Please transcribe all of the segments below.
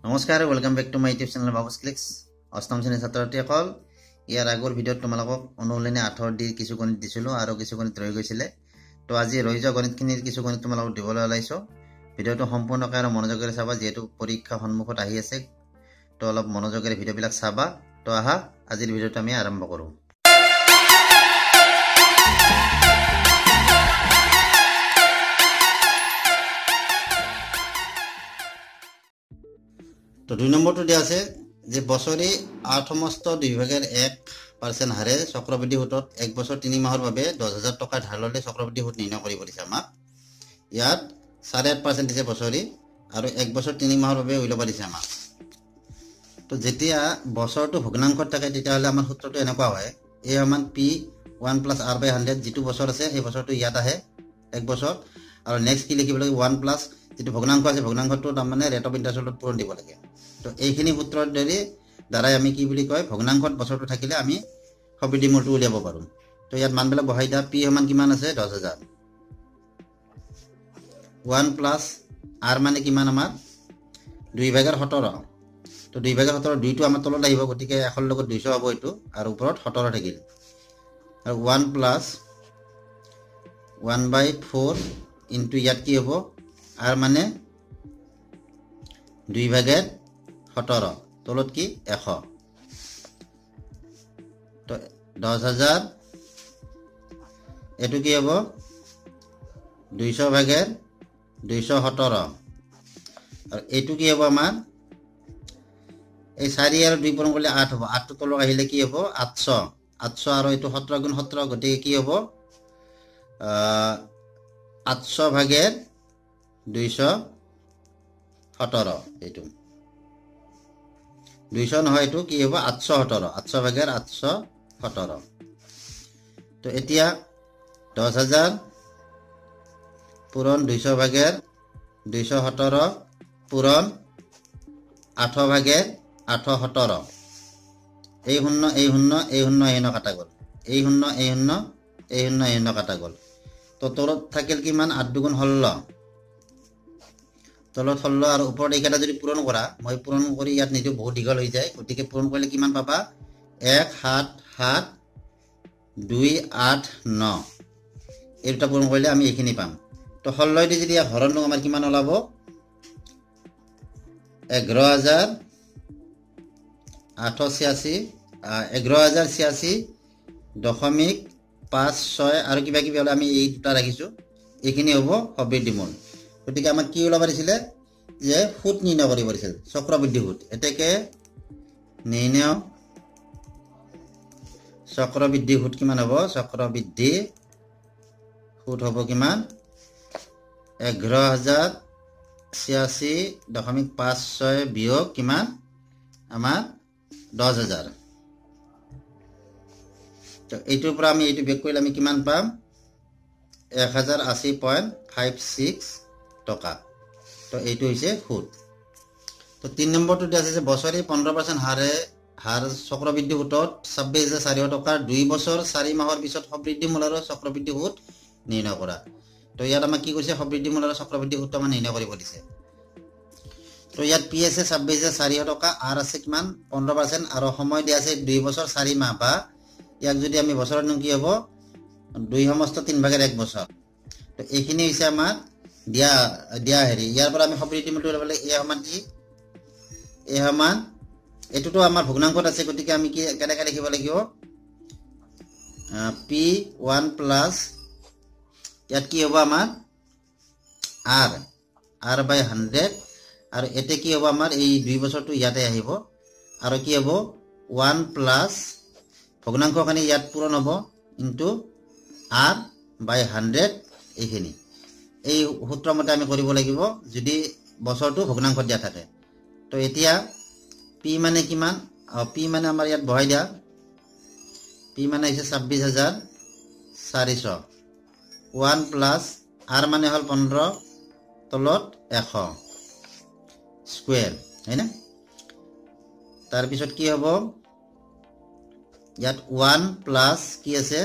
নমস্কাৰ welcome back to my YouTube channel Babu's clicks অষ্টম শ্ৰেণীৰ ছাত্ৰছাত্ৰীসকল ইয়াৰ আগৰ ভিডিঅ'ত তোমালোকক অনুশীলনী 8 দি কিছু গণিত দিছিলো আৰু কিছু গণিত ৰৈ গৈছিলে তো আজি ৰৈ যোৱা গণিতখিনিৰ কিছু গণিত তোমালোকক দিবলৈ ওলাইছো ভিডিঅ'টো সম্পূৰ্ণকৈ আৰু মনোযোগেৰে চাবা যেহেতু পৰীক্ষা সন্মুখত আহি আছে তো অলপ মনোযোগেৰে ভিডিঅ'বিলাক চাবা তো আহা আজিৰ ভিডিঅ'টো আমি আৰম্ভ কৰোঁ তো 2 নম্বৰটো দিয়া আছে যে বছৰি 8.2% হাৰে চক্ৰবৃদ্ধি সুতত 1 বছৰ 3 মাহৰ বাবে 10000 টকা ধাৰ ললে চক্ৰবৃদ্ধি সুত নিৰ্ণয় কৰিব দিছে আমাক ইয়াত 8.5% দিছে বছৰি আৰু 1 বছৰ 3 মাহৰ বাবে উলিয়াব দিছে আমাক তো যেতিয়া বছৰটো ভগ্নাংশত থাকে তেতিয়া হলে আমাৰ সূত্ৰটো এনেকুৱা হয় a সমান p 1 + r/100 যেটো বছৰ আছে সেই বছৰটো ইয়াত আহে 1 বছৰ আৰু নেক্সট কি লিখিব লাগে 1 প্লাস যেটো ভগ্নাংশ আছে ভগ্নাংশটো মানে ৰেট অফ ইন্টাৰেষ্টত পূৰণ দিব লাগে তো এইখিনি সূত্ৰৰ দ্বাৰাই আমি কি বুলি কয় ভগ্নাংশত বছৰটো থাকিলে আমি সবিধি মূলটো উলিয়াব পাৰো তো ইয়াত মানবিলাক বহাই দিয়া p সমান কিমান আছে 10000 1 প্লাস r মানে কিমান আমাৰ 2/17 তো 2/17 দুইটো আমাৰ তলত আহিব গতিকে 1 ৰ লগত 200 হ'ব এটো আৰু ওপৰত 17 থাকিল আৰু 1 প্লাস 1/4 ইনটু ইয়াত কি হ'ব r মানে 2/17 তলত কি 100 তো 10000 এটো কি হ'ব 200/217 আৰু এটো কি হ'ব আমাৰ এই 4 আৰু 2 পূৰণ কৰিলে 8 হ'ব 8 টো তলত আহিলে কি হ'ব 800 আৰু এটো 17 গুণ 17 গতিকে কি হ'ব 800/217 এটো 200 নহয় এটো কি হ'ব 817 800/817 তো এতিয়া 10000 পূৰণ 200/217 পূৰণ 8/817 এই শূন্য এই শূন্য এই শূন্য এই শূন্য কাটা গ'ল এই শূন্য এই শূন্য এই শূন্য এই শূন্য কাটা গ'ল তো তলত থাকিল কিমান 8 দুগুণ 16 তলত 16 আৰু ওপৰত এইকেইটা যদি পূৰণ কৰা মই পূৰণ কৰি ইয়াত নিটো বহুত দীঘল হৈ যায় গতিকে পূৰণ কৰিলে কিমান পাবা 177,289 এইটা পূৰণ কৰিলে আমি এইখিনি পাম তো 16 দি যদি হৰণ লওঁ আমাৰ কিমান ওলাব 11086.56 আৰু কিবা কিবি হলে আমি এই দুটা ৰাখিছো এইখিনি হ'ব সবিধি মূল গতিকে আমাক কি ওলাব দিছিলে যে সুত নিৰ্ণয় কৰিব দিছিল চক্ৰবৃদ্ধি সুত এতেকে নিৰ্ণয় চক্ৰবৃদ্ধি সুত কিমান হ'ব চক্ৰবৃদ্ধি সুত হ'ব কিমান 11086.56 বিয়োগ কিমান আমাৰ 10000 তো এইটোৰ পৰা আমি এইটো বেক কৰিলে আমি কিমান পাম 1080.56 টকা তো এইটো হৈছে সুত তো 3 নম্বৰটো দিয়া আছে যে বছৰি 15% হার চক্ৰবৃদ্ধি সুতত 26400 টকা 2 বছৰ 4 মাহৰ পিছত সবৃদ্ধি মূল আৰু চক্ৰবৃদ্ধি সুত নিৰ্ণয় কৰা তো ইয়াত আমাক কি কৈছে সবৃদ্ধি মূল আৰু চক্ৰবৃদ্ধি সুত আমাৰ নিৰ্ণয় কৰিব দিছে তো ইয়াত পি আছে 26400 টকা আর আছে কিমান 15% আৰু সময় দিয়া আছে 2 বছৰ 4 মাহ বা ইয়াক যদি আমি বছৰত নো কি হ'ব 2 সমস্ত 3/1 বছৰ তো এইখিনি হৈছে আমাৰ দিয়া হেৰি ইয়াৰ পৰা আমি সবৃদ্ধি মূলটো লবলৈ এ সমান কি এ সমান এটোটো আমাৰ ভগ্নাংশত আছে গতিকে আমি কি কেনেকৈ লিখিব লাগিব p1 প্লাস ইয়াত কি হ'ব আমাৰ r/100 আৰু এতে কি হ'ব আমাৰ এই 2 বছৰটো ইয়াতে আহিব আৰু কি হ'ব 1 প্লাস ভগ্নাংশখানি ইয়াত পূৰণ হ'ব ইনটু r/100 এইখিনি এই সূত্ৰ মতে আমি কৰিব লাগিব যদি বছৰটো ভগ্নাংশত দিয়া থাকে তো এতিয়া p মানে কিমান p মানে আমাৰ ইয়াত বহাই দিয়া p মানে হৈছে 26400 1 প্লাস r মানে হল 15 তলত 100 স্কয়ার है ना তার পিছত কি হ'ব ইয়াত 1 প্লাস কি আছে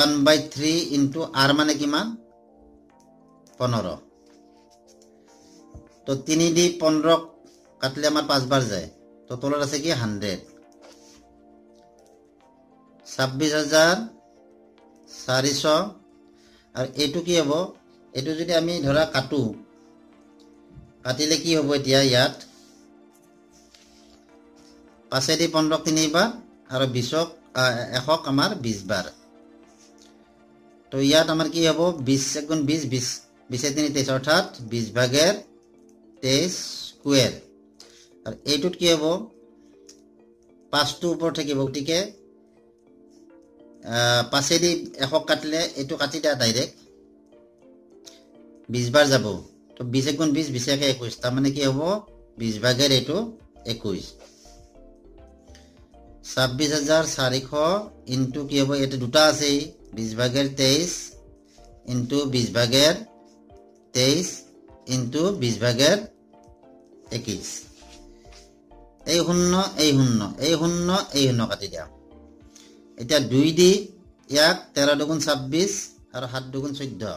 1/3 into r মানে কিমান 15 তো 3 দি 15 কাটলে আমাৰ 5 বাৰ যায় তো তলত আছে কি 100 26,400 আৰু এইটো কি হ'ব এইটো যদি আমি ধৰা কাটো কাটিলে কি হ'ব এতিয়া ইয়াত 5 দি 15 তিনিবাৰ আৰু 20ক 100ক আমাৰ 20 বাৰ তো ইয়াত আমাৰ কি হ'ব 20 গুণ 20 20 20 3 23 অৰ্থাৎ 20 ভাগেৰ 23 স্কয়াৰ আৰু এইটোত কি হ'ব 5টো ওপৰত থাকিব গতিকে 5 দি 100 কাটিলে এইটো কাটি দিয়া ডাইৰেক্ট 20 বাৰ যাব তো 20 গুণ 20 20 কে 21 তাৰ মানে কি হ'ব 20 ভাগেৰ এইটো 21 26,400 ইনটু কি হ'ব এটা দুটা আছে 20 ভাগের 23 ইনটু 20 ভাগের 23 ইনটু 20 ভাগের 21 এই শূন্য এই শূন্য এই শূন্য এই শূন্য কাটি দিয়া এটা 2 দি ইয়াক 13 দুগুণ 26 আৰু 7 দুগুণ 14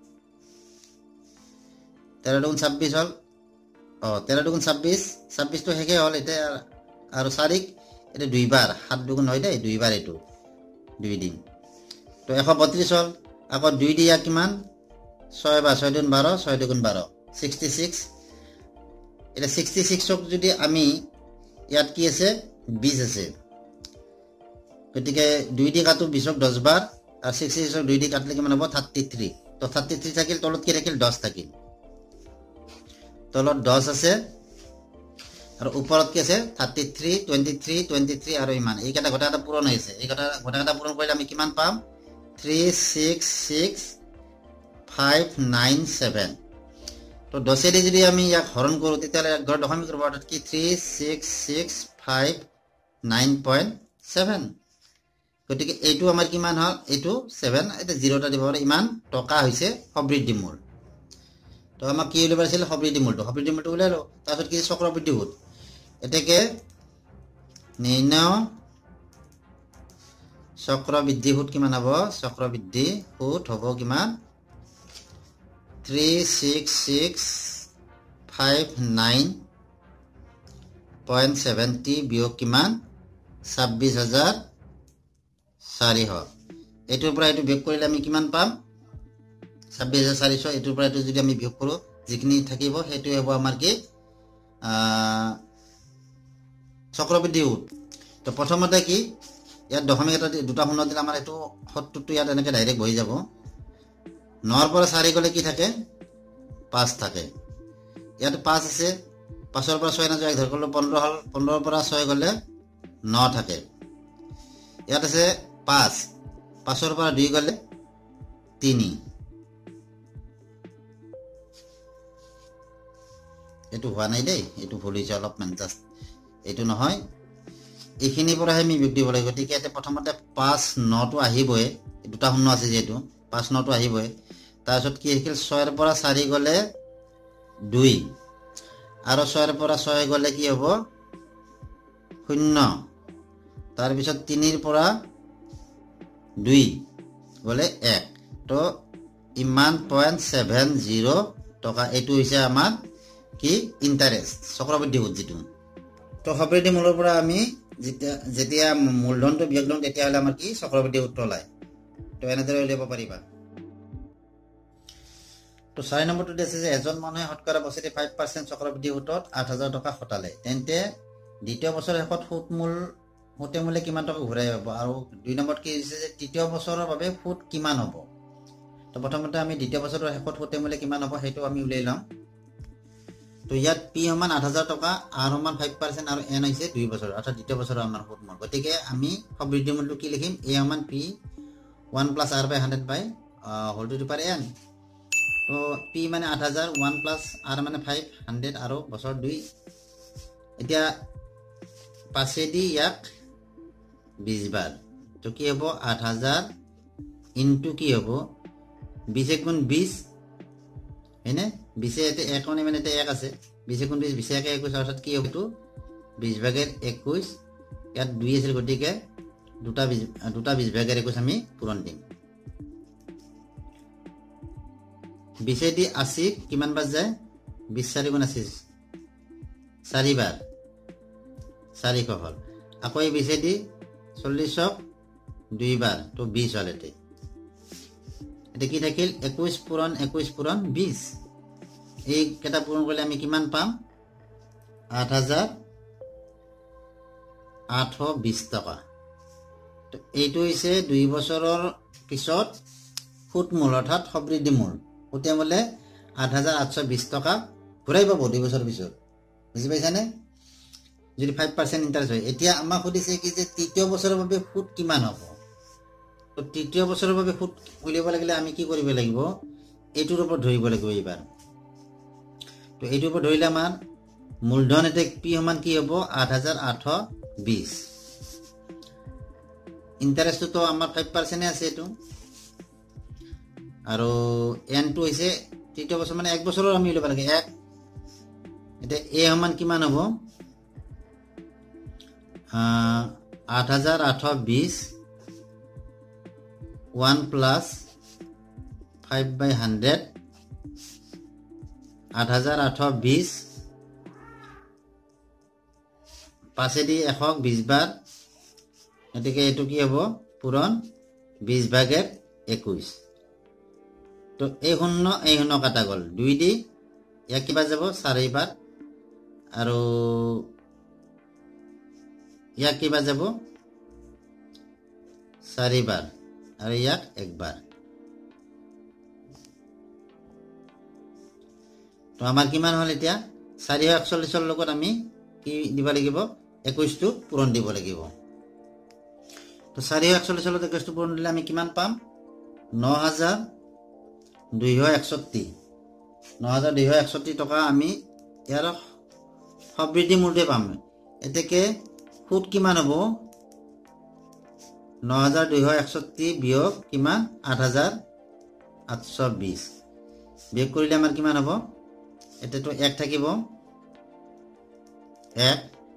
13 দুগুণ 26 হল 13 দুগুণ 26 26 তো হেকে হল এটা আৰু 4 এটা 2 বাৰ 7 দুগুণ হয় দেই 2 বাৰ এটো 2 দিন তো 132 হল আকৌ 2 দিয়া কিমান 6 বা 6 দুগুণ 12 6 দুগুণ 12 66 এটা 66ক যদি আমি ইয়াত কি আছে 20 আছে গতিকে 2 দি কাটো 20ক 10 বাৰ আৰু 66ক 2 দি কাটলে কিমান হ'ব 33 তো 33 থাকিল তলত কি থাকিল 10 থাকিল তলত 10 আছে আৰু ওপৰত কি আছে 33 23 23 আৰু ইমান এই কেটা গোটা পূৰণ হৈছে এই গোটা পূৰণ কৰিলে আমি কিমান পাম 366,597 তো 10 দি যদি আমি ইয়াক হৰণ কৰো তেতিয়ালে ঘৰ দশমিক কৰিব অৰ্থাৎ কি 366,597 গতিকে এইটো আমাৰ কিমান হল এইটো 7 এটা 0টা দিব ইমান টকা হৈছে সবৃদ্ধি মূল তো আমাক কি উলিয়াব আছিল সবৃদ্ধি মূলটো উলিয়ালো তাৰপিছত কি চক্ৰবৃদ্ধি সুদ এটাকে নিৰ্ণয় চক্ৰবৃদ্ধি সুদ কিমান হ'ব চক্ৰবৃদ্ধি সুদ হ'ব কিমান 366,509.70 বিয়োগ কিমান 26,400 এটোৰ পৰা এটো বিয়োগ কৰিলে আমি কিমান পাম 26,400 এটোৰ পৰা এটো যদি আমি বিয়োগ কৰো যিখিনি থাকিব হেতু হ'ব আমাৰ কি চক্ৰবৃদ্ধি সুদ তো প্ৰথমতে কি ইয়াত দশমিক এটা দুটা শূন্য দিলে আমাৰ এটো 70 টো ইয়াত এনেকে ডাইৰেক্ট বহি যাব 9 পৰা 4 গলে কি থাকে 5 থাকে ইয়াত 5 আছে 5 পৰা 6 না যায় ধৰ করলে 15 হল 15 পৰা 6 গলে 9 থাকে ইয়াত আছে 5 5 পৰা 2 গলে 3 এটো হোৱা নাই দেই এটো ভুল হৈছে অলপমান জাস্ট এটো নহয় এইখিনি পৰা আমি বিয়োগ দিব লাগিব গতিকে এতে প্ৰথমতে 5 9 টো আহিবই দুটা শূন্য আছে যেটো 5 9 টো আহিবই তাৰপিছত কি আহিল 6 পৰা 4 গলে 2 আৰু 6 পৰা 6 গলে কি হ'ব 0 তাৰপিছত 3 পৰা 2 গলে 1 তো ইমান 0.70 টকা এটো হৈছে আমাৰ কি ইন্টারেস্ট চক্ৰবৃদ্ধি সুদ যেটো তো সবৃদ্ধি মূলৰ পৰা আমি যেতিয়া মূলধনটো বিয়োগ লম তেতিয়া হলে আমাৰ কি চক্ৰবৃদ্ধি সুদ ওলায় তো এনেদৰে উলিয়াব পাৰিবা তো 4 নম্বৰটো দিছে যে এজন মানুহে শতকৰা বছৰি 5% চক্ৰবৃদ্ধি সুদত 8,000 টকা খটালে তেন্তে দ্বিতীয় বছৰৰ শেষত সুতে মূলে কিমান টকা ঘূৰাই পাব আৰু 2 নম্বৰত কি দিছে যে তৃতীয় বছৰৰ বাবে সুদ কিমান হ'ব তো প্ৰথমতে আমি দ্বিতীয় বছৰৰ শেষত সুতে মূলে কিমান হ'ব হেতু আমি উলিয়াই লম তো ইয়াত p সমান 8,000 টকা r সমান 5% আৰু n হৈছে 2 বছৰ অৰ্থাৎ দ্বিতীয় বছৰৰ আমাৰ সুদ মূল গতিকে আমি সবৃদ্ধি মূলটো কি লিখিম a সমান p 1 + r / 100 by whole to the power n তো p মানে 8,000 1 + r মানে 500 আৰু বছৰ 2 এতিয়া পাছে দি ইয়াক 20 বাৰ তো কি হ'ব 8,000 ইনটু কি হ'ব 20 গুণ 20 হেনে 20 এতে 1 মানে এতে 1 আছে 20 গুণ 20 20 কে 21 অৰ্থাৎ কি হ'ব তো 20 ভাগেৰ 21 ইয়াত 2 আছিল গতিকে দুটা 20 ভাগেৰ 21 আমি পূৰণ দিম 20 দি 80 কিমান বাজ যায় 20 4 গুণ আছে 4 বাৰ 400 হল আকৌ এই 20 দি 40ক 2 বাৰ তো 20 হল এটা কি থাকিল 21 পূৰণ 20 এই কেটা পূৰণ কৰিলে আমি কিমান পাম 8820 টকা তো এইটো হৈছে 2 বছৰৰ পিছত সুত মূল অৰ্থাৎ সবৃদ্ধি মূল ওতে মলে 8820 টকা ঘূৰাই পাব 2 বছৰ পিছত বুজি পাইছানে যদি 5% ইন্টাৰেষ্ট হয় এতিয়া আমাক সুধিছে কি যে তৃতীয় বছৰৰ বাবে সুত কিমান হ'ব তো তৃতীয় বছৰৰ বাবে সুত উলিয়াব লাগিলে আমি কি কৰিব লাগিব এইটোৰ ওপৰত ধৰিব লাগিব এইবাৰ তো এইটোৰ ওপৰত ধৰিলে আমাৰ মূলধন এতে পি সমান কি হ'ব 8820 ইন্টাৰেষ্ট তো আমাৰ 5% আছে এটো আৰু n টো হৈছে তৃতীয় বছৰ মানে 1 বছৰৰ আমি উলিয়াব লাগে 1 এটা a সমান কিমান হ'ব 8820 1 plus 5/100 8820 পাছেদি 120 বাৰ এটিকে এটো কি হ'ব পূৰণ 20/21 তো এই শূন্য কাটা গল 2 দি ইয়াক কিবা যাব 4 বাৰ আৰু ইয়াক কিবা যাব 4 বাৰ আৰু ইয়াক 1 বাৰ তো আমাৰ কিমান হল এতিয়া 441 ৰ লগত আমি কি দিব লাগিব 21 টো পূৰণ দিব লাগিব তো 441 ৰ লগত 21 টো পূৰণ দিলে আমি কিমান পাম 9261 টকা আমি ইয়াৰ সবৃদ্ধি মূলতে পাম এতেকে সুত কিমান হ'ব 9261 বিয়োগ কিমান 8820 বিয়োগ কৰিলে আমাৰ কিমান হ'ব এতেটো 1 থাকিব 1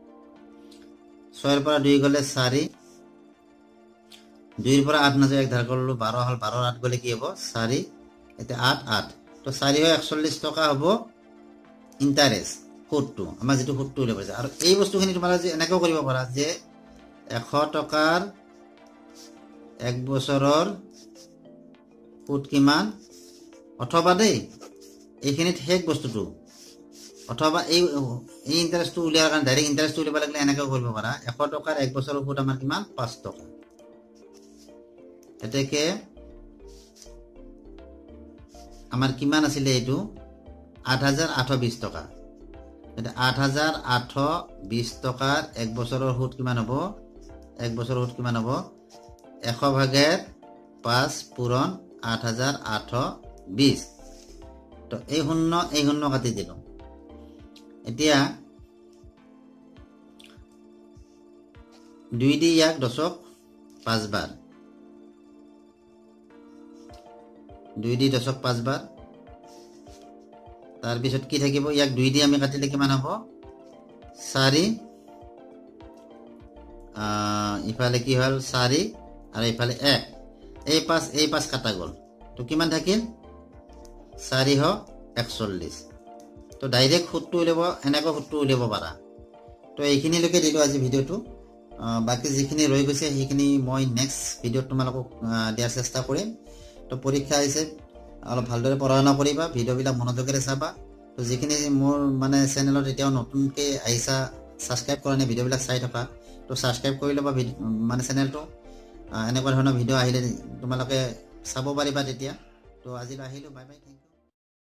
6 ৰ পৰা 2 গলে 4 2 ৰ পৰা 8 নাযায় 1 ধাৰ কৰিলো 12 হল 12 8 গলে কি হ'ব 4 এতে 8 8 তো 441 টকা হ'ব ইন্টাৰেষ্ট সুতটো আমাৰ যেটো সুতটো লৈ পাইছে আৰু এই বস্তুখিনি তোমালোকে যে এনেকৈ কৰিব পাৰা যে 100 টকাৰ 1 বছৰৰ সুত কিমান অথবা দেই এইখিনিত হেক বস্তুটো অথবা এই ইন্টাৰেষ্টটো উলিয়াৰ কাৰণে ডাইৰেক্ট ইন্টাৰেষ্টটো উলিয়াব লাগিলে এনেকৈ কৰিব পাৰা 100 টকাৰ 1 বছৰৰ সুত আমাৰ কিমান 5 টকা এতেকে আমাৰ কিমান আছিল এইটো 8820 টকা এটা 8820 টকাৰ 1 বছৰৰ সুত কিমান হ'ব 1 বছৰৰ সুত কিমান হ'ব 100/5 পূৰণ 8820 তো এই শূন্য কাটি দিলো এতিয়া 2 দি ইয়াক 10ক 5 বাৰ 2 দি 10ক 5 বাৰ তাৰ পিছত কি থাকিব ইয়াক 2 দি আমি কাটিলে কিমান হ'ব 4 ইফালে কি হল 4 আৰু ইফালে 1 এই 5 কাটা গল তো কিমান থাকিল 441 তো ডাইৰেক্ট সুতটো উলিয়াব এনেকৈ সুতটো উলিয়াব পাৰা তো এইখিনি লৈকে দিলো আজি ভিডিওটো বাকি যিখিনি ৰৈ গৈছে সেইখিনি মই নেক্সট ভিডিওত তোমালোকক দিয়াৰ চেষ্টা কৰিম তো পৰীক্ষা আহিছে অলপ ভালদৰে পঢ়া শুনা কৰিবা ভিডিওবিলাক মনোযোগেৰে চাবা তো যিখিনি মোৰ মানে চেনেলত এতিয়াও নতুনকে আহিছা সাবস্ক্ৰাইব কৰা নাই ভিডিওবিলাক চাই থকা তো সাবস্ক্ৰাইব কৰি লবা মানে চেনেলটো এনেকুৱা ধৰণৰ ভিডিও আহিলে তোমালোকে চাব পাৰিবা তেতিয়া তো আজি আহিলো বাই বাই